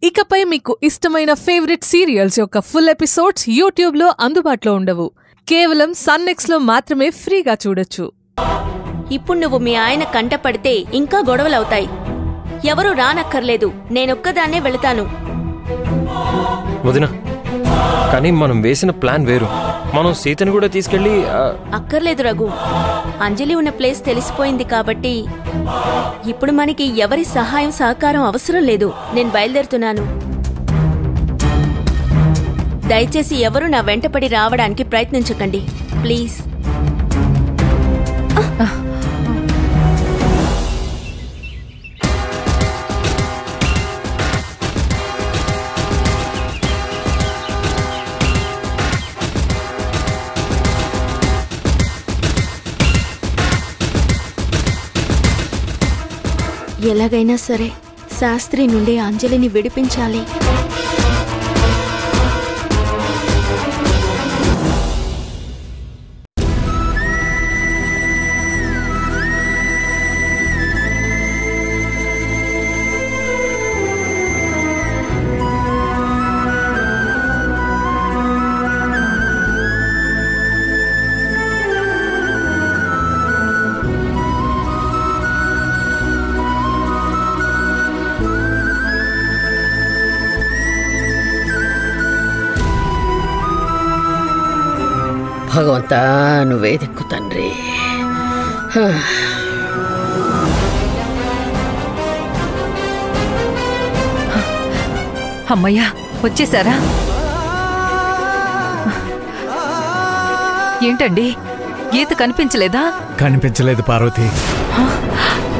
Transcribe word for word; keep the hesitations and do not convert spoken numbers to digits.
ఇకపై మీకు ఇష్టమైన ఫేవరెట్ సీరియల్స్ యొక్క ఫుల్ ఎపిసోడ్స్ యూట్యూబ్ లో అందుబాటులో ఉండవు. కేవలం సన్ నెక్స్ట్ లో మాత్రమే ఫ్రీగా చూడొచ్చు. ఇప్పుడు నువ్వు మీ ఆయన కంట పడితే ఇంకా గొడవలవుతాయి. ఎవరు రానక్కర్లేదు, నేనొక్కదాన్నే వెళతాను. వదినా, కానీ మనం వేసిన ప్లాన్ వేరు. మనం సీతను కూడా తీసుకెళ్ళి అక్కర్లేదు రఘు, అంజలి ఉన్న ప్లేస్ తెలిసిపోయింది కాబట్టి ఇప్పుడు మనకి ఎవరి సహాయం సహకారం అవసరం లేదు. నేను బయలుదేరుతున్నాను. దయచేసి ఎవరు నా వెంటపడి రావడానికి ప్రయత్నించకండి ప్లీజ్. ఎలాగైనా సరే శాస్త్రి నుండి అంజలిని విడిపించాలి. భగవంతా, నువ్వే దిక్కు తండ్రి. అమ్మయ్యా, వచ్చేసారా? ఏంటండి, గీత కనిపించలేదా? కనిపించలేదు పార్వతి.